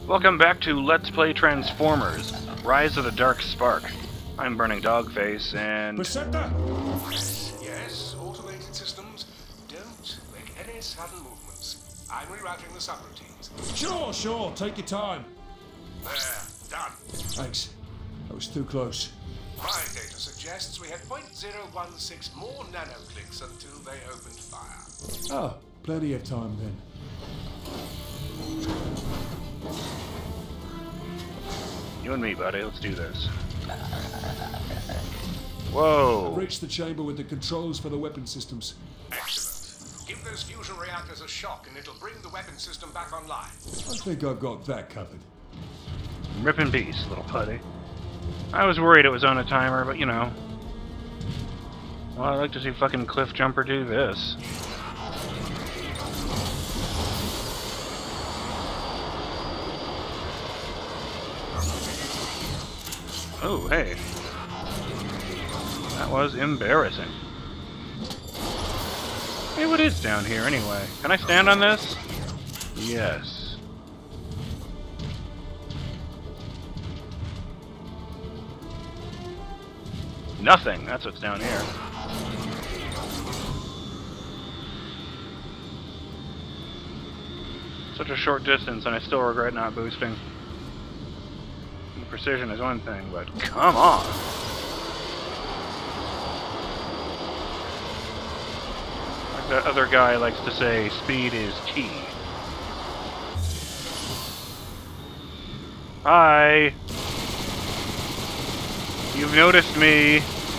Welcome back to Let's Play Transformers, Rise of the Dark Spark. I'm BurningDogFace, and... Perceptor? Yes, automated systems. Don't make any sudden movements. I'm rerouting the subroutines. Sure, take your time. There, done. Thanks. That was too close. My data suggests we had 0.016 more nanoclicks until they opened fire. Oh, plenty of time then. You and me, buddy, let's do this. Whoa! Reach the chamber with the controls for the weapon systems. Excellent. Give those fusion reactors a shock and it'll bring the weapon system back online. I think I've got that covered. Rip in peace, little putty. I was worried it was on a timer, but you know. Well, I'd like to see fucking Cliffjumper do this. Oh, hey. That was embarrassing. Hey, what is down here anyway? Can I stand on this? Yes. Nothing. That's what's down here. Such a short distance, and I still regret not boosting. Precision is one thing, but come on! Like that other guy likes to say, speed is key. Hi! You've noticed me!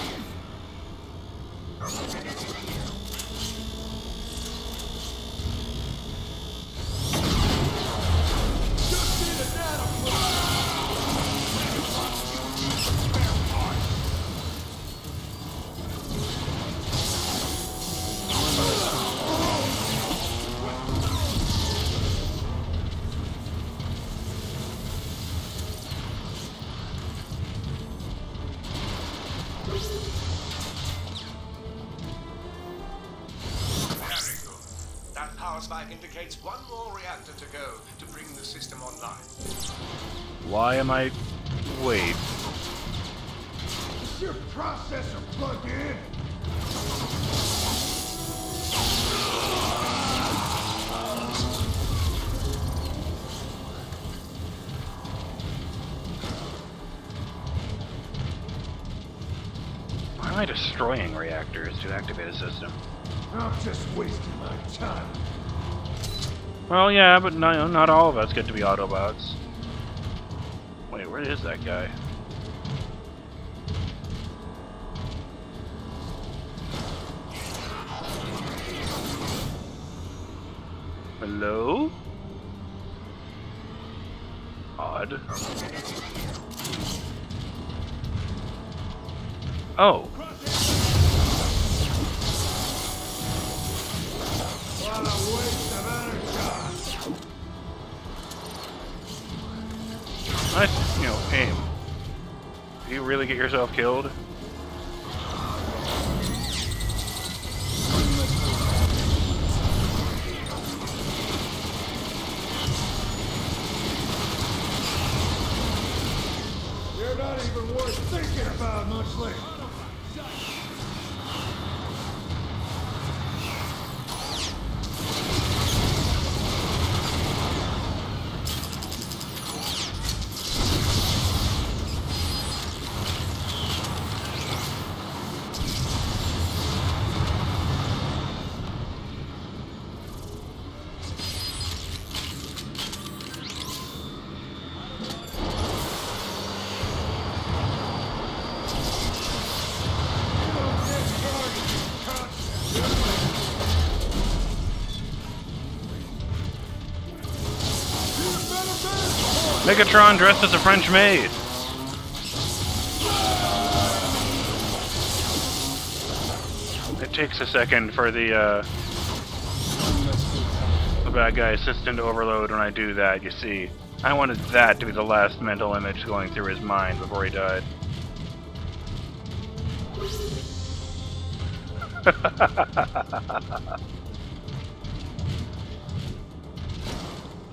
Spike indicates one more reactor to go to bring the system online. Why am I... Wait. Is your processor plugged in? Why am I destroying reactors to activate a system? I'm just wasting my time. Well, yeah, but no, not all of us get to be Autobots. Wait, where is that guy? Hello? Odd. Oh. Nice, aim. Do you really get yourself killed? You're not even worth thinking about much later. Megatron dressed as a French maid. It takes a second for the bad guy assistant to overload when I do that, you see. I wanted that to be the last mental image going through his mind before he died.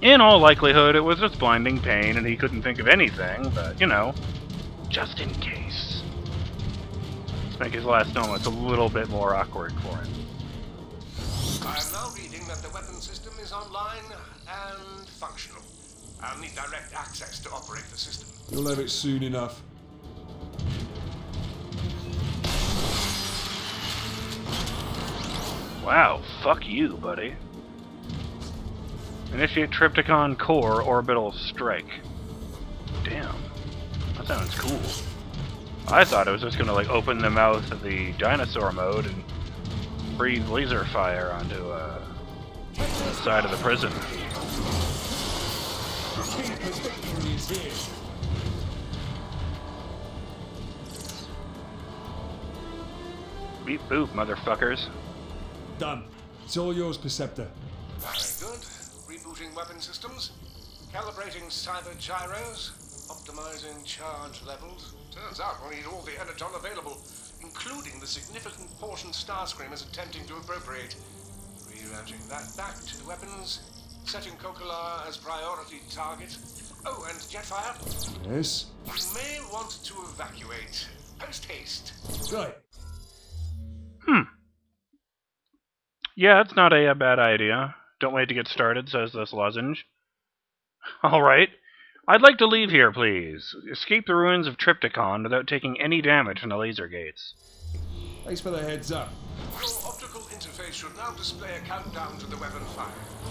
In all likelihood, it was just blinding pain and he couldn't think of anything, but, you know, just in case. Let's make his last moments a little bit more awkward for him. I am now reading that the weapon system is online and functional. I'll need direct access to operate the system. You'll have it soon enough. Wow, fuck you, buddy. Initiate Trypticon Core Orbital Strike. Damn. That sounds cool. I thought it was just gonna, like, open the mouth of the dinosaur mode and breathe laser fire onto, the side of the prison. Beep boop, motherfuckers. Done. It's all yours, Perceptor. Very good. Rebooting weapon systems, calibrating cyber gyros, optimizing charge levels. Turns out we'll need all the energon available, including the significant portion Starscream is attempting to appropriate. Rerouting that back to the weapons, setting Kokolar as priority target. Oh, and Jetfire. Yes? You may want to evacuate. Post haste. Right. Yeah, it's not a bad idea. Don't wait to get started, says this lozenge. Alright. I'd like to leave here, please. Escape the ruins of Trypticon without taking any damage from the laser gates. Thanks for the heads up. Your optical interface should now display a countdown to the weapon fire.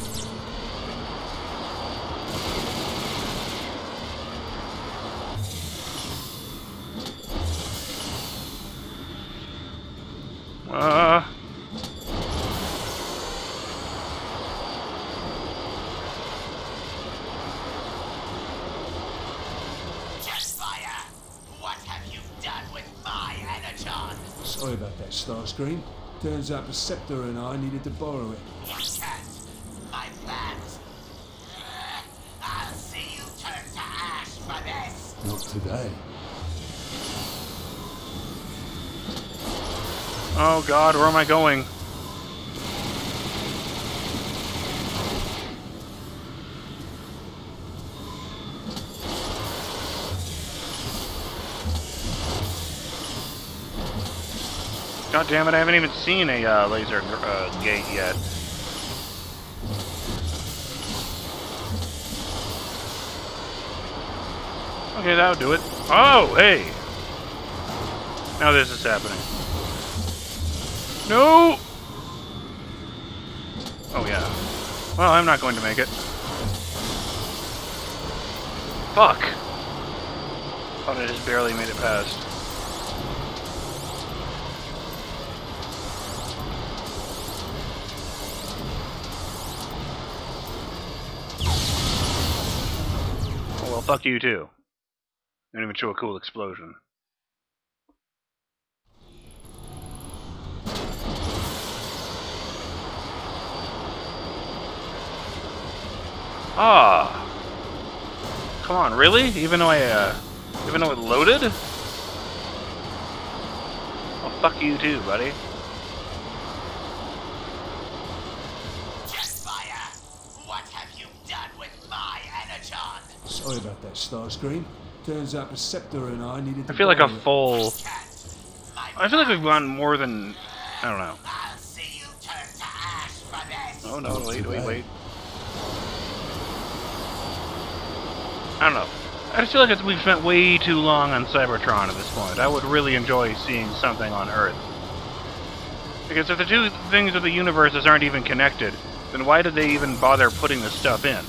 Jetfire! What have you done with my energon? Sorry about that, Starscream. Turns out Perceptor and I needed to borrow it. You can't. My plans. I'll see you turn to ash for this. Not today. Oh god, where am I going? God damn it, I haven't even seen a laser gate yet. Okay, that'll do it. Oh, hey! Now this is happening. No! Oh, yeah. Well, I'm not going to make it. Fuck! Thought I just barely made it past. Oh, well, fuck you too. Didn't even show a cool explosion. Ah! Come on, really? Even though it loaded? Oh, fuck you too, buddy. Jetfire! What have you done with my energon? Sorry about that, Starscream. Turns out Perceptor and I needed to I feel like a borrow it. full... I feel like we've gone more than... I don't know. I'll see you turn to ash for this. Oh no, wait. I don't know. I just feel like we've spent way too long on Cybertron at this point. I would really enjoy seeing something on Earth. Because if the two things of the universes aren't even connected, then why did they even bother putting this stuff in?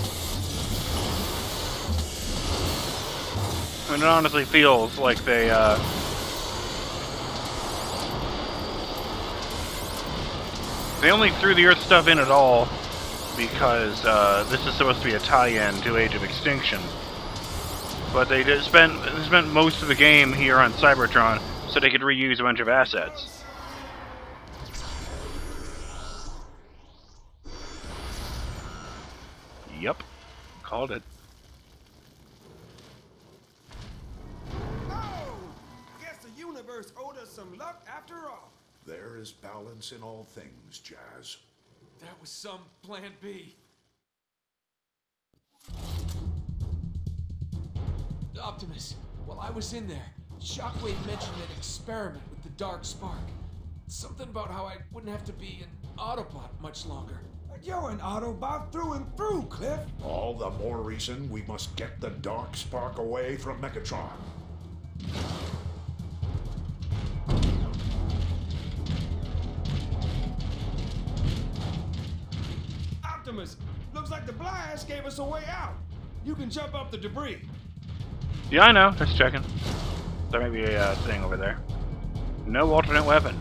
I mean, it honestly feels like they only threw the Earth stuff in at all because this is supposed to be a tie-in to Age of Extinction. But they spent most of the game here on Cybertron so they could reuse a bunch of assets. Yup. Called it. Oh! Guess the universe owed us some luck after all. There is balance in all things, Jazz. That was some plan B. Optimus, while I was in there, Shockwave mentioned an experiment with the dark spark. Something about how I wouldn't have to be an Autobot much longer. You're an Autobot through and through, Cliff. All the more reason we must get the dark spark away from Megatron. Optimus, looks like the blast gave us a way out. You can jump up the debris. Yeah, I know. Just checking. There may be a thing over there. No alternate weapon.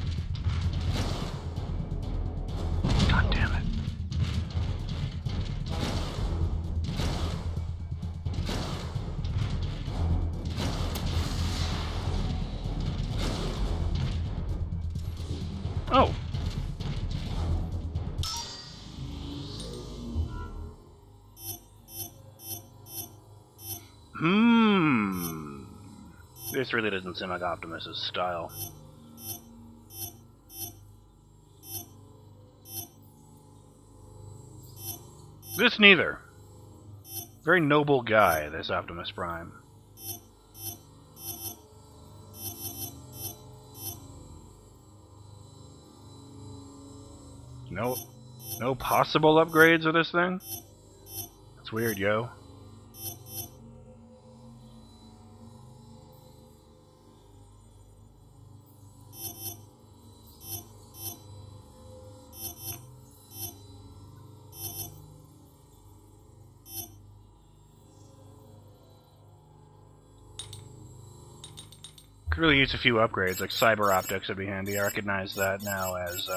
God damn it. Oh. This really doesn't seem like Optimus's style. This neither. Very noble guy, this Optimus Prime. No possible upgrades of this thing? That's weird, yo. Could really use a few upgrades, like cyber optics would be handy. I recognize that now as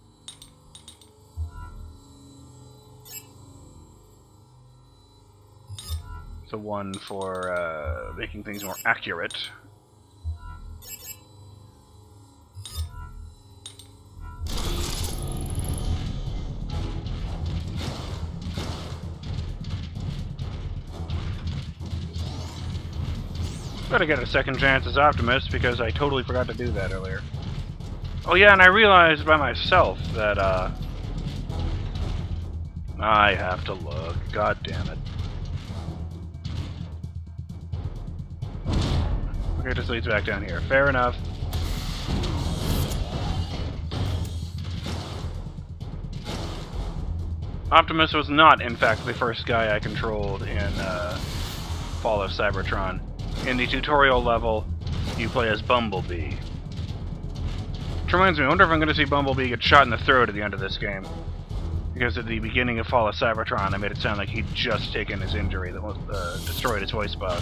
the one for making things more accurate. Better get a second chance as Optimus, because I totally forgot to do that earlier. Oh yeah, and I realized by myself that, I have to look. God damn it. Okay, just leads back down here. Fair enough. Optimus was not, in fact, the first guy I controlled in, Fall of Cybertron. In the tutorial level, you play as Bumblebee. Which reminds me, I wonder if I'm going to see Bumblebee get shot in the throat at the end of this game. Because at the beginning of Fall of Cybertron, I made it sound like he'd just taken his injury that destroyed his voice box.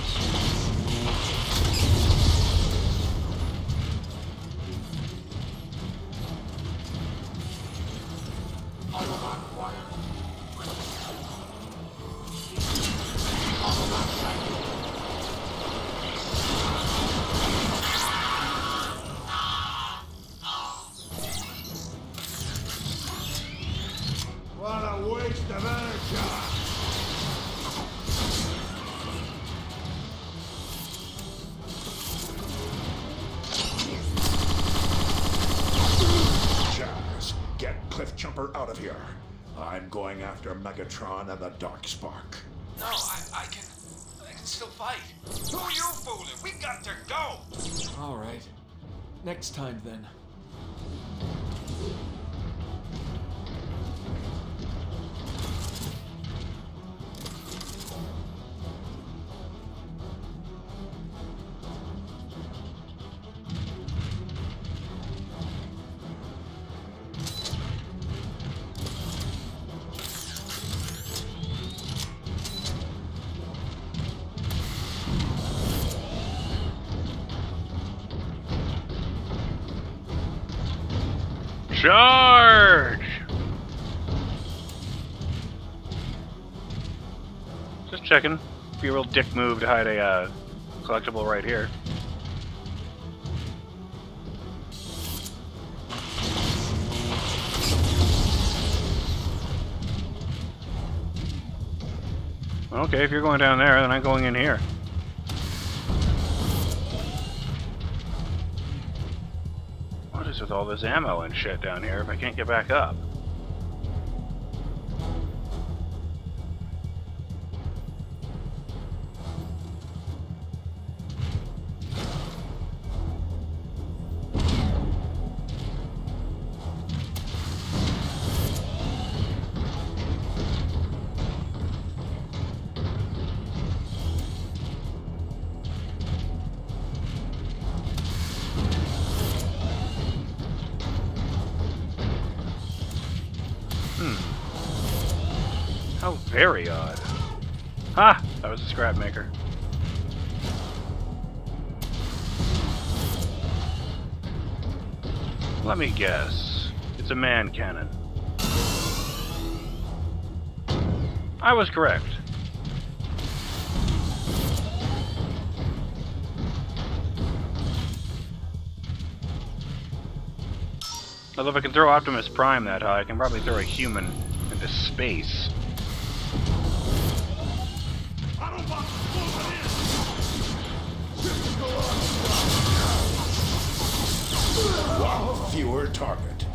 What a waste of energy! Jazz, get Cliffjumper out of here. I'm going after Megatron and the Dark Spark. No, I can still fight. Who are you fooling? We got to go! Alright. Next time, then. Charge! Just checking. Be a real dick move to hide a collectible right here. Okay, if you're going down there, then I'm going in here. What is with all this ammo and shit down here if I can't get back up? How very odd. Ha! That was a scrap maker. Let me guess. It's a man cannon. I was correct. Although if I can throw Optimus Prime that high, I can probably throw a human into space. One fewer target.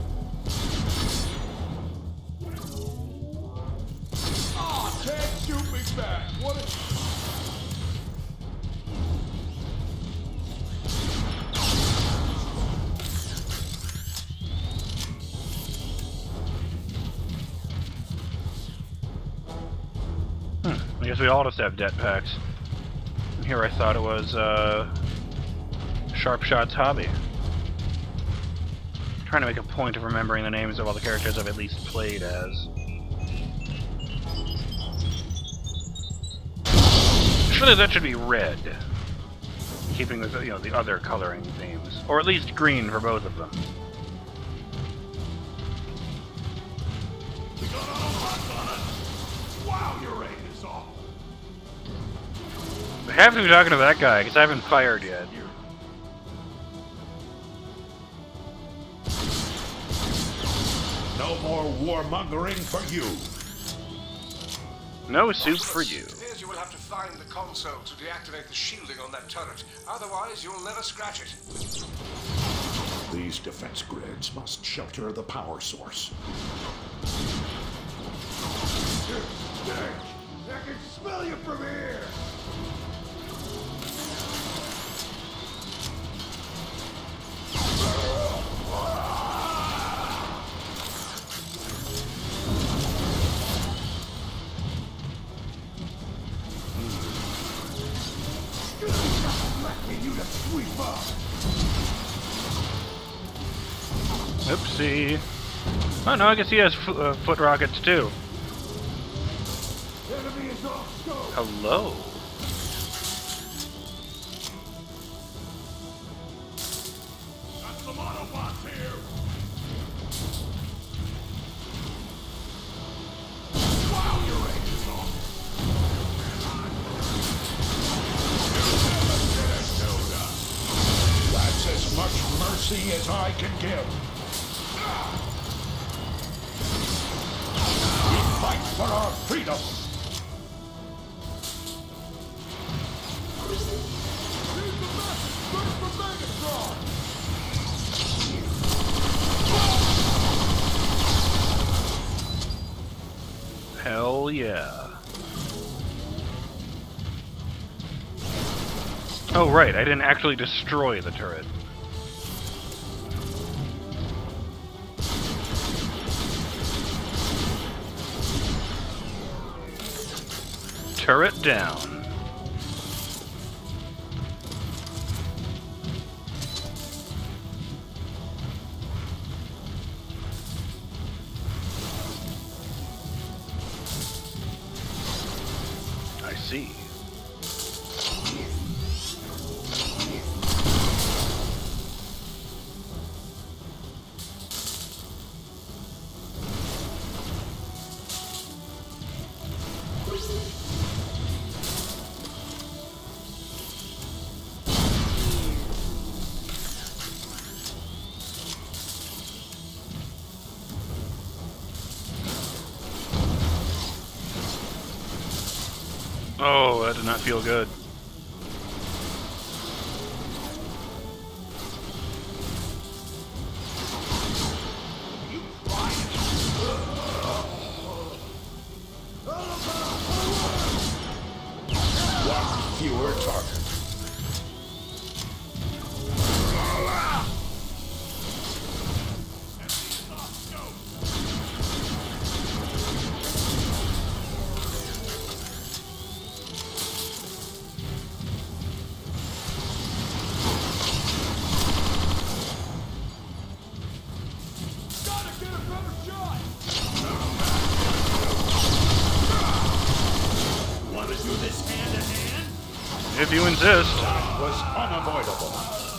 Oh, can't shoot me back. What a... I guess we all just have jetpacks. And here I thought it was, Sharpshot's hobby. I'm trying to make a point of remembering the names of all the characters I've at least played as. Surely that should be red. Keeping with, you know, the other coloring themes. Or at least green for both of them. We got autobots on us. Wow, your aim is off. I have to be talking to that guy, because I haven't fired yet. No more warmongering for you. No soup for you. It appears you will have to find the console to deactivate the shielding on that turret. Otherwise, you'll never scratch it. These defense grids must shelter the power source. I can smell you from here. Oopsie. Oh no, I guess he has foot rockets too. Enemy is off scope. Hello. Got some Autobots here. Wow, your aim is off. That's as much mercy as I can give. We fight for our freedom. Hell yeah. Oh right, I didn't actually destroy the turret. Turret down. I see. Oh, that did not feel good. One fewer target. do this hand in hand? If you insist. That was unavoidable.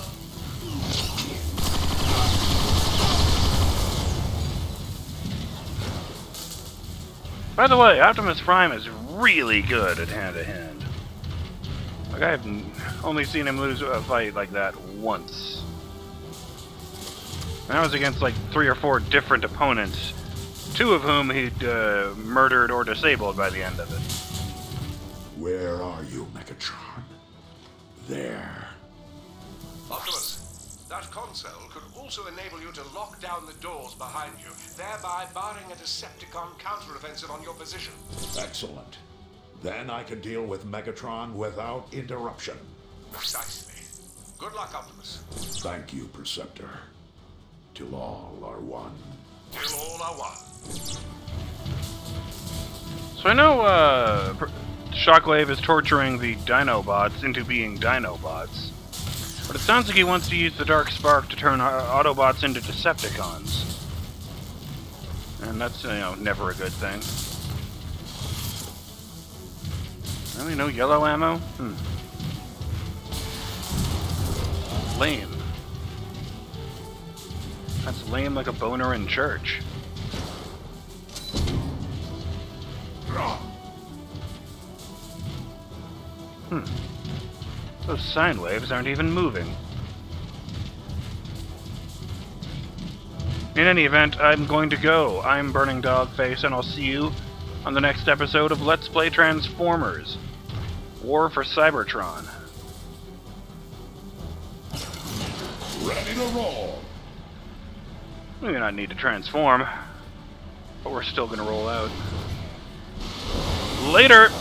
By the way, Optimus Prime is really good at hand-to-hand. Like, I've only seen him lose a fight like that once. And that was against like 3 or 4 different opponents, 2 of whom he'd murdered or disabled by the end of it. Where are you, Megatron? There. Optimus, that console could also enable you to lock down the doors behind you, thereby barring a Decepticon counteroffensive on your position. Excellent. Then I can deal with Megatron without interruption. Precisely. Good luck, Optimus. Thank you, Perceptor. Till all are one. Till all are one. So I know Shockwave is torturing the Dinobots into being Dinobots. But it sounds like he wants to use the Dark Spark to turn Autobots into Decepticons. And that's, you know, never a good thing. Really, no yellow ammo? Lame. That's lame like a boner in church. Those sine waves aren't even moving. In any event, I'm going to go. I'm BurningDogFace, and I'll see you on the next episode of Let's Play Transformers: War for Cybertron. Ready to roll. We may not need to transform, but we're still gonna roll out. Later!